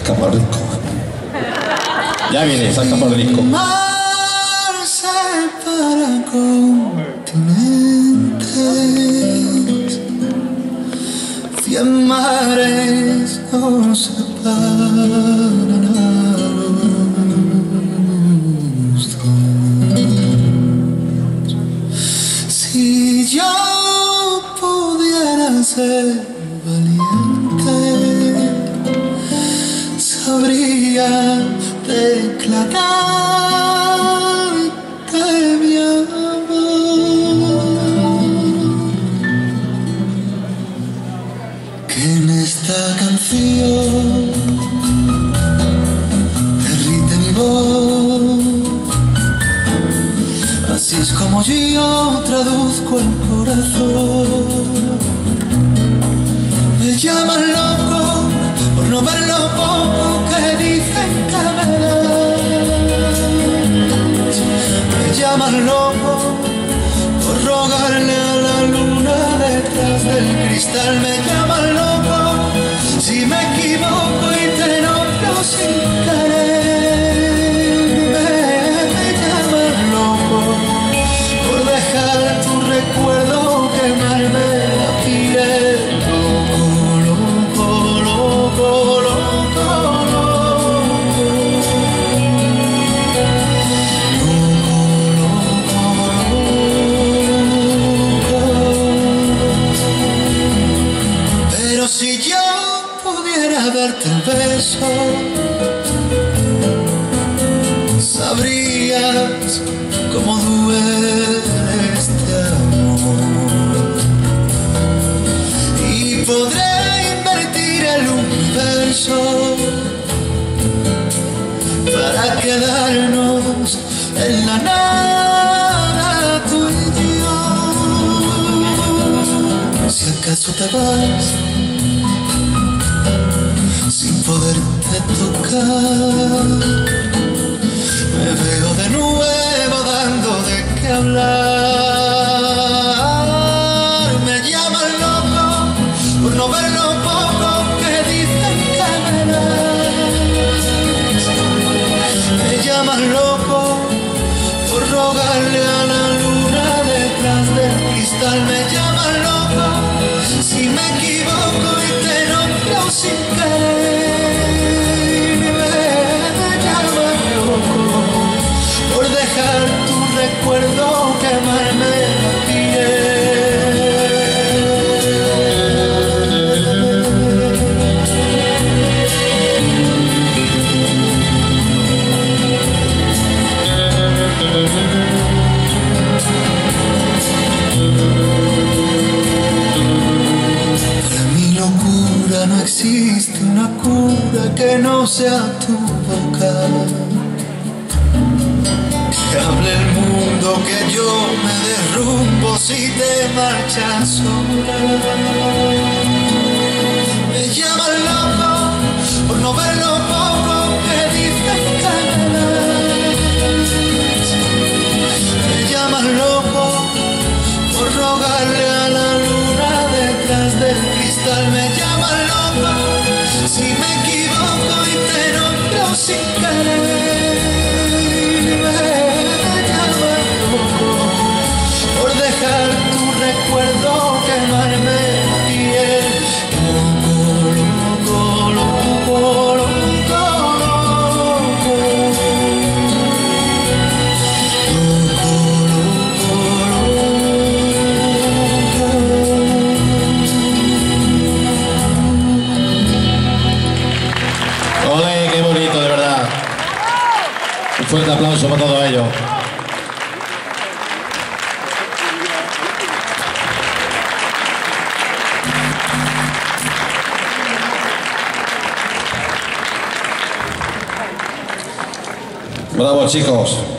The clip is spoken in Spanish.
escapa el disco. Ya viene, se ha escapado el disco. Mar separa continentes, 100 mares nos separan a los dos. Si yo pudiera ser valiente, sabría declarar que mi amor, que en esta canción derrite mi voz. Así es como yo traduzco el corazón. Me llaman loco por no ver lo poco que dicen que me das. Me llaman loco por rogarle a la luna detrás del cristal. Me llaman loco si me equivoco y te nombro sin querer. Me llaman loco por dejar tu recuerdo quemarme la piel. Si yo pudiera darte un beso, sabrías cómo duele este amor. Y podré invertir el universo para quedarnos en la nada, tú y yo. Si acaso te vas sin poderte tocar, me veo de nuevo dando de qué hablar. Me llaman loco por no ver lo poco que dicen que me das. Me llaman loco por rogarle a la luna detrás del cristal. Me llaman loco si me equivoco y te nombro sin querer. Me llaman loco por dejar tu recuerdo quemarme la no existe una cura que no sea tu boca. Que hable el mundo que yo me derrumbo si te marchas sola. Me llaman loco por no ver lo poco que dicen que me das. Me llaman loco por rogarle a la luna detrás del cristal. Me llaman loco si me equivoco y te nombro sin querer. Me llaman loco por dejar tu recuerdo quemarme la piel. Loco, loco, loco, loco, loco. Loco, loco, loco. ¡Ole, qué bonito, de verdad! Un fuerte aplauso para todos ellos. Bravo, chicos.